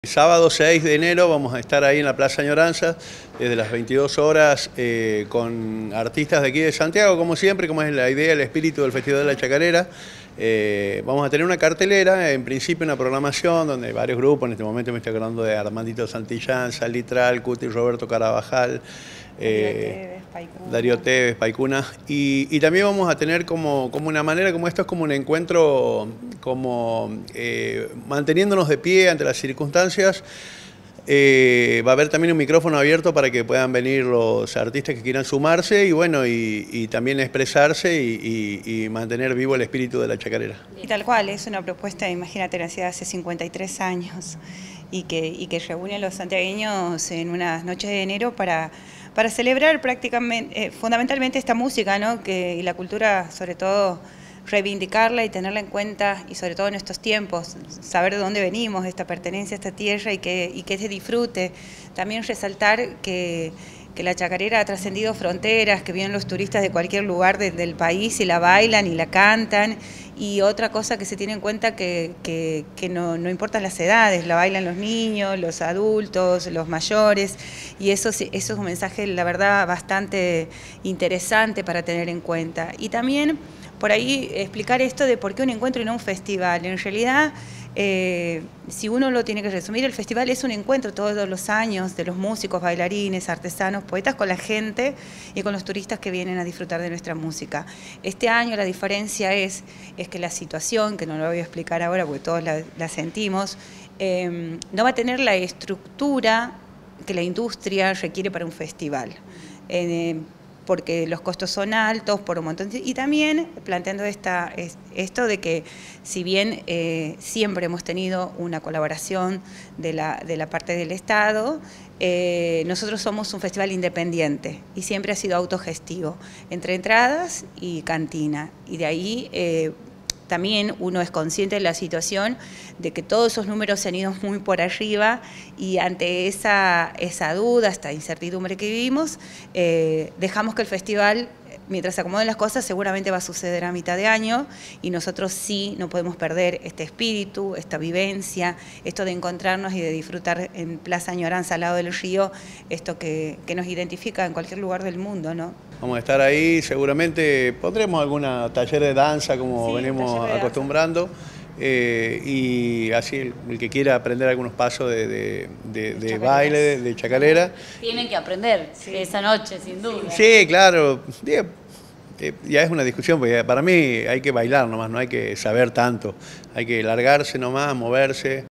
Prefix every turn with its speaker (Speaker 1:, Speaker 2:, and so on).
Speaker 1: El sábado 6 de enero vamos a estar ahí en la Plaza Añoranza desde las 22 horas con artistas de aquí de Santiago, como siempre, como es la idea, el espíritu del Festival de la Chacarera. Vamos a tener una cartelera, en principio una programación donde varios grupos, en este momento me estoy acordando de Armandito Santillán, Salitral, Cuti, Roberto Carabajal, Darío Tevez, Paicuna, y también vamos a tener como una manera, como esto es como un encuentro, manteniéndonos de pie ante las circunstancias. Va a haber también un micrófono abierto para que puedan venir los artistas que quieran sumarse y bueno, y también expresarse y mantener vivo el espíritu de la chacarera.
Speaker 2: Y tal cual, es una propuesta, imagínate, nacida hace 53 años y que reúne a los santiagueños en unas noches de enero para celebrar prácticamente, fundamentalmente esta música, ¿no? Y la cultura, sobre todo, reivindicarla y tenerla en cuenta, y sobre todo en estos tiempos, saber de dónde venimos, esta pertenencia a esta tierra y que se disfrute. También resaltar que la chacarera ha trascendido fronteras, que vienen los turistas de cualquier lugar del país y la bailan y la cantan. Y otra cosa que se tiene en cuenta que no importan las edades, la bailan los niños, los adultos, los mayores, y eso es un mensaje, la verdad, bastante interesante para tener en cuenta. Y también por ahí explicar esto de por qué un encuentro y no un festival. En realidad, si uno lo tiene que resumir, el festival es un encuentro todos los años de los músicos, bailarines, artesanos, poetas con la gente y con los turistas que vienen a disfrutar de nuestra música. Este año la diferencia es que la situación, que no lo voy a explicar ahora porque todos la sentimos, no va a tener la estructura que la industria requiere para un festival. Porque los costos son altos por un montón, y también planteando esto de que si bien siempre hemos tenido una colaboración de la parte del Estado, nosotros somos un festival independiente y siempre ha sido autogestivo, entre entradas y cantina, y de ahí también uno es consciente de la situación, de que todos esos números se han ido muy por arriba, y ante esa duda, esta incertidumbre que vivimos, dejamos que el festival, mientras se acomoden las cosas, seguramente va a suceder a mitad de año, y nosotros sí no podemos perder este espíritu, esta vivencia, esto de encontrarnos y de disfrutar en Plaza Añoranza, al lado del río, esto que nos identifica en cualquier lugar del mundo, ¿no?
Speaker 1: Vamos a estar ahí, seguramente pondremos alguna taller de danza como venimos acostumbrando, y así el que quiera aprender algunos pasos de baile, de chacarera.
Speaker 3: Tienen que aprender esa noche, sin duda.
Speaker 1: Sí, claro. Ya es una discusión, porque para mí hay que bailar nomás, no hay que saber tanto. Hay que largarse nomás, moverse.